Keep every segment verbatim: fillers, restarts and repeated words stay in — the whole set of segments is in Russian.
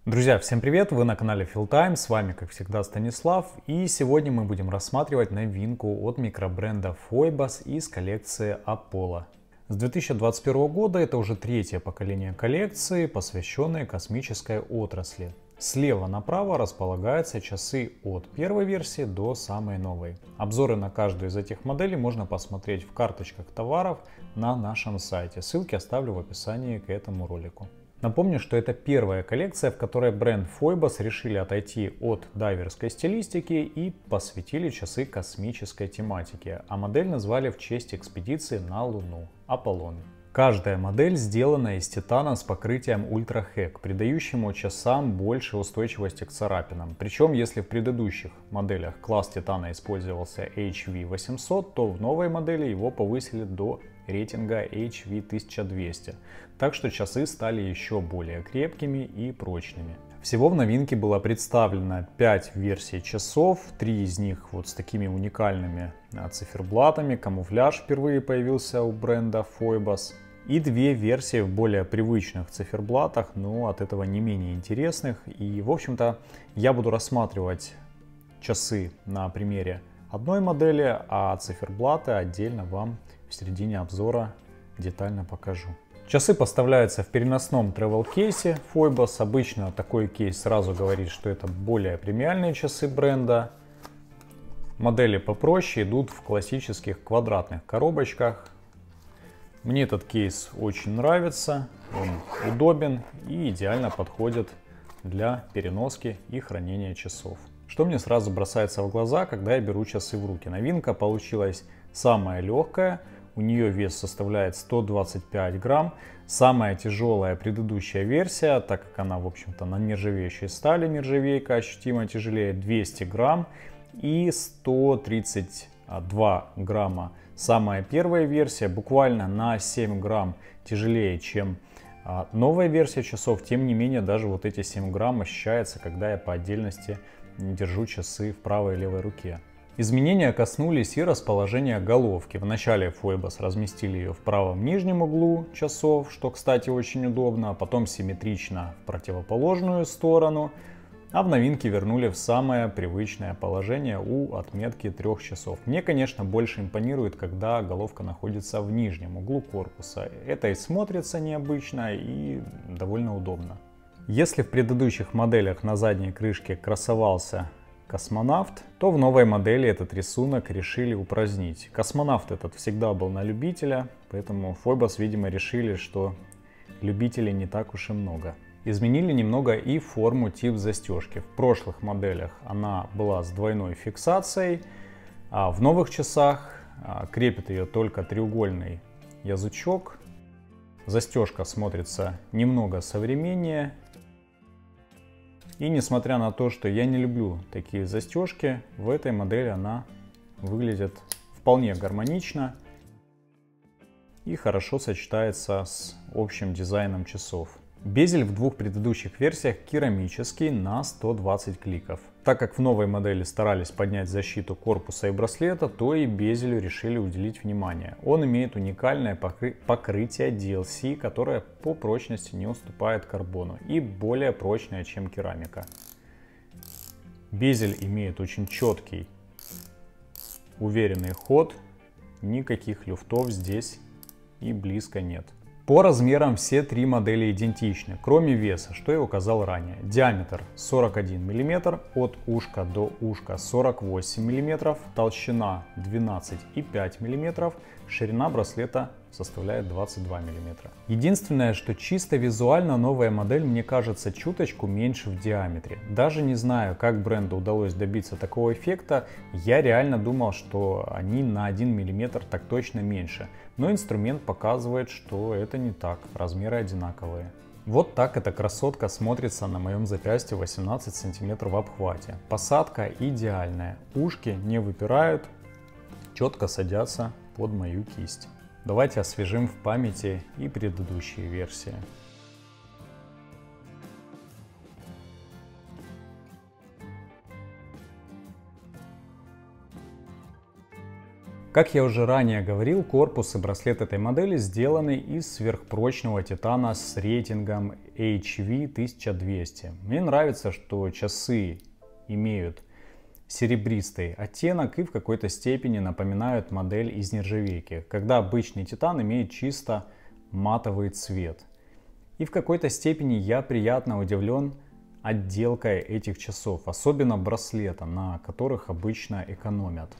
Друзья, всем привет! Вы на канале Fieldtime, с вами как всегда Станислав, и сегодня мы будем рассматривать новинку от микробренда Phoibos из коллекции Apollo. С две тысячи двадцать первого года это уже третье поколение коллекции, посвященное космической отрасли. Слева направо располагаются часы от первой версии до самой новой. Обзоры на каждую из этих моделей можно посмотреть в карточках товаров на нашем сайте. Ссылки оставлю в описании к этому ролику. Напомню, что это первая коллекция, в которой бренд Phoibos решили отойти от дайверской стилистики и посвятили часы космической тематике, а модель назвали в честь экспедиции на Луну – Аполлон. Каждая модель сделана из титана с покрытием Ultra Hek, придающему часам больше устойчивости к царапинам. Причем, если в предыдущих моделях класс титана использовался эйч ви восемьсот, то в новой модели его повысили до рейтинга эйч ви тысяча двести. Так что часы стали еще более крепкими и прочными. Всего в новинке было представлено пять версий часов, три из них вот с такими уникальными циферблатами, камуфляж впервые появился у бренда Phoibos, и две версии в более привычных циферблатах, но от этого не менее интересных. И в общем-то я буду рассматривать часы на примере одной модели, а циферблаты отдельно вам в середине обзора детально покажу. Часы поставляются в переносном travel кейсе Phoibos. Обычно такой кейс сразу говорит, что это более премиальные часы бренда. Модели попроще идут в классических квадратных коробочках. Мне этот кейс очень нравится, он удобен и идеально подходит для переноски и хранения часов. Что мне сразу бросается в глаза, когда я беру часы в руки? Новинка получилась самая легкая. У нее вес составляет сто двадцать пять грамм. Самая тяжелая предыдущая версия, так как она, в общем-то, на нержавеющей стали, нержавейка ощутимо тяжелее, двести грамм, и сто тридцать два грамма. Самая первая версия буквально на семь грамм тяжелее, чем новая версия часов. Тем не менее, даже вот эти семь грамм ощущается, когда я по отдельности держу часы в правой и левой руке. Изменения коснулись и расположения головки. Вначале Phoibos разместили ее в правом нижнем углу часов, что, кстати, очень удобно, а потом симметрично в противоположную сторону, а в новинке вернули в самое привычное положение у отметки трех часов. Мне, конечно, больше импонирует, когда головка находится в нижнем углу корпуса. Это и смотрится необычно, и довольно удобно. Если в предыдущих моделях на задней крышке красовался космонавт, то в новой модели этот рисунок решили упразднить. Космонавт этот всегда был на любителя, поэтому Phoibos, видимо, решили, что любителей не так уж и много. Изменили немного и форму тип застежки. В прошлых моделях она была с двойной фиксацией, а в новых часах крепит ее только треугольный язычок. Застежка смотрится немного современнее. И несмотря на то, что я не люблю такие застежки, в этой модели она выглядит вполне гармонично и хорошо сочетается с общим дизайном часов. Безель в двух предыдущих версиях керамический на сто двадцать кликов. Так как в новой модели старались поднять защиту корпуса и браслета, то и безелю решили уделить внимание. Он имеет уникальное покры... покрытие ди эл си, которое по прочности не уступает карбону и более прочное, чем керамика. Безель имеет очень четкий, уверенный ход, никаких люфтов здесь и близко нет. По размерам все три модели идентичны, кроме веса, что я указал ранее. Диаметр сорок один миллиметр, от ушка до ушка сорок восемь миллиметров, толщина двенадцать и пять миллиметров, ширина браслета составляет двадцать два миллиметра. Единственное, что чисто визуально новая модель мне кажется чуточку меньше в диаметре. Даже не знаю, как бренду удалось добиться такого эффекта, я реально думал, что они на один миллиметр так точно меньше. Но инструмент показывает, что это не так, размеры одинаковые. Вот так эта красотка смотрится на моем запястье восемнадцать сантиметров в обхвате. Посадка идеальная, ушки не выпирают, четко садятся под мою кисть. Давайте освежим в памяти и предыдущие версии. Как я уже ранее говорил, корпус и браслет этой модели сделаны из сверхпрочного титана с рейтингом эйч ви тысяча двести. Мне нравится, что часы имеют серебристый оттенок и в какой-то степени напоминают модель из нержавейки, когда обычный титан имеет чисто матовый цвет. И в какой-то степени я приятно удивлен отделкой этих часов, особенно браслета, на которых обычно экономят.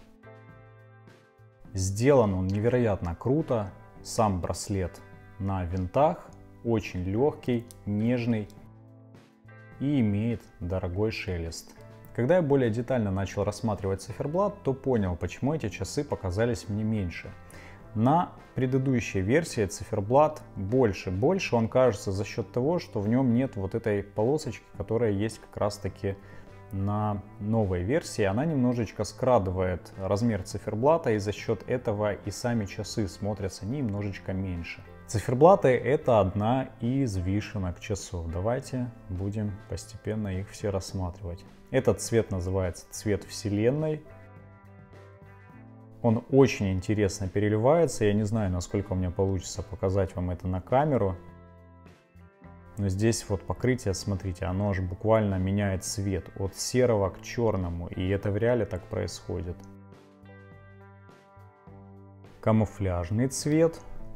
Сделан он невероятно круто, сам браслет на винтах, очень легкий, нежный и имеет дорогой шелест. Когда я более детально начал рассматривать циферблат, то понял, почему эти часы показались мне меньше. На предыдущей версии циферблат больше. Больше он кажется за счет того, что в нем нет вот этой полосочки, которая есть как раз таки на новой версии. Она немножечко скрадывает размер циферблата, и за счет этого и сами часы смотрятся немножечко меньше. Циферблаты — это одна из вишенок часов. Давайте будем постепенно их все рассматривать. Этот цвет называется цвет Вселенной. Он очень интересно переливается. Я не знаю, насколько у меня получится показать вам это на камеру. Но здесь вот покрытие, смотрите, оно аж буквально меняет цвет от серого к черному. И это в реале так происходит. Камуфляжный цвет.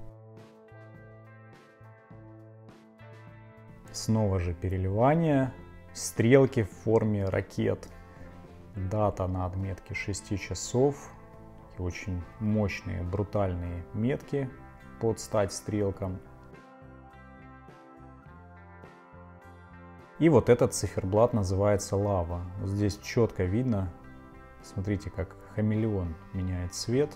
Снова же переливание. Стрелки в форме ракет. Дата на отметке шести часов. И очень мощные, брутальные метки под стать стрелкам. И вот этот циферблат называется лава. Здесь четко видно, смотрите, как хамелеон меняет цвет.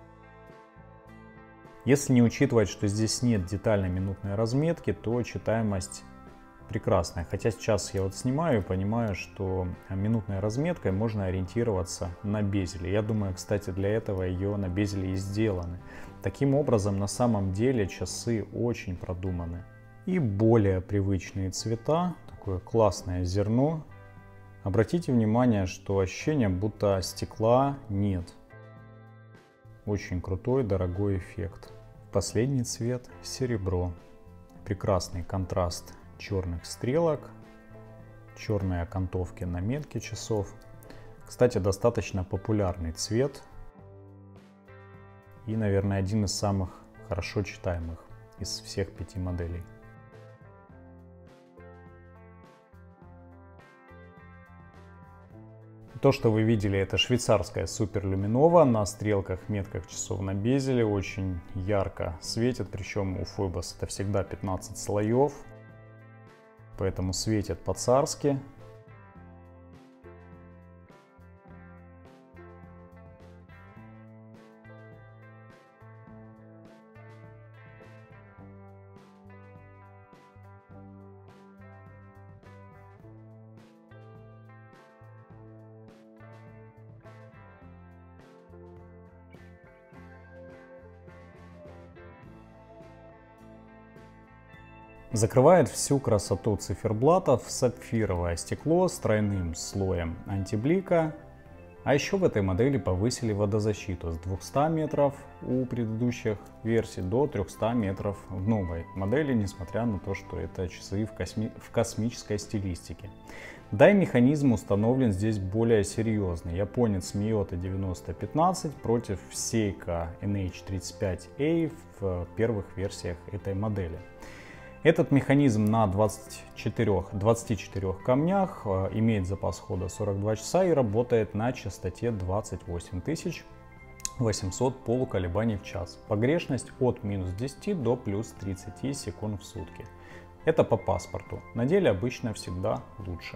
Если не учитывать, что здесь нет детальной минутной разметки, то читаемость прекрасная. Хотя сейчас я вот снимаю и понимаю, что минутной разметкой можно ориентироваться на безеле. Я думаю, кстати, для этого ее на безеле и сделаны. Таким образом, на самом деле часы очень продуманы. И более привычные цвета. Такое классное зерно. Обратите внимание, что ощущение, будто стекла нет. Очень крутой, дорогой эффект. Последний цвет — серебро. Прекрасный контраст черных стрелок, черные окантовки на метке часов. Кстати, достаточно популярный цвет и, наверное, один из самых хорошо читаемых из всех пяти моделей. То, что вы видели, это швейцарская суперлюминова на стрелках, метках часов на безеле. Очень ярко светит, причем у Фойбас это всегда пятнадцать слоев, поэтому светит по-царски. Закрывает всю красоту циферблатов сапфировое стекло с тройным слоем антиблика. А еще в этой модели повысили водозащиту с двухсот метров у предыдущих версий до трёхсот метров в новой модели, несмотря на то, что это часы в, косми... в космической стилистике. Да и механизм установлен здесь более серьезный. Японец Miyota девяносто пятнадцать против Seiko эн эйч тридцать пять эй в первых версиях этой модели. Этот механизм на двадцати четырёх, двадцати четырёх камнях имеет запас хода сорок два часа и работает на частоте двадцать восемь тысяч восемьсот полуколебаний в час. Погрешность от минус десяти до плюс тридцати секунд в сутки. Это по паспорту. На деле обычно всегда лучше.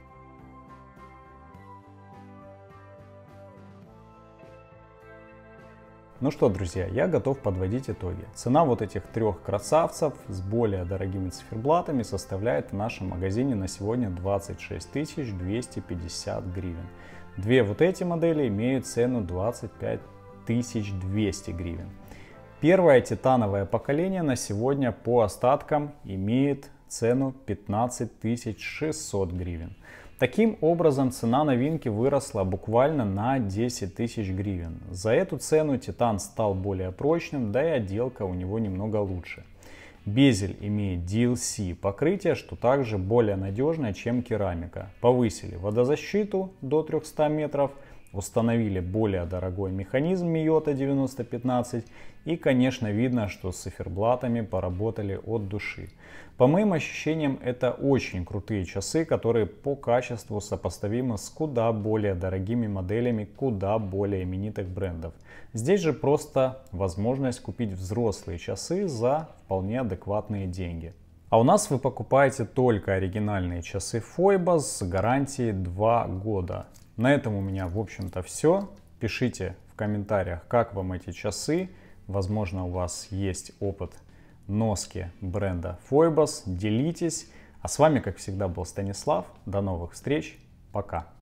Ну что, друзья, я готов подводить итоги. Цена вот этих трех красавцев с более дорогими циферблатами составляет в нашем магазине на сегодня двадцать шесть тысяч двести пятьдесят гривен. Две вот эти модели имеют цену двадцать пять тысяч двести гривен. Первое титановое поколение на сегодня по остаткам имеет цену пятнадцать тысяч шестьсот гривен. Таким образом, цена новинки выросла буквально на десять тысяч гривен. За эту цену титан стал более прочным, да и отделка у него немного лучше. Безель имеет ди эл си покрытие, что также более надежное, чем керамика. Повысили водозащиту до трёхсот метров, установили более дорогой механизм Miyota девяносто пятнадцать и, конечно, видно, что с циферблатами поработали от души. По моим ощущениям, это очень крутые часы, которые по качеству сопоставимы с куда более дорогими моделями куда более именитых брендов. Здесь же просто возможность купить взрослые часы за вполне адекватные деньги. А у нас вы покупаете только оригинальные часы Phoibos с гарантией два года. На этом у меня, в общем-то, все. Пишите в комментариях, как вам эти часы. Возможно, у вас есть опыт носки бренда Phoibos. Делитесь. А с вами, как всегда, был Станислав. До новых встреч. Пока.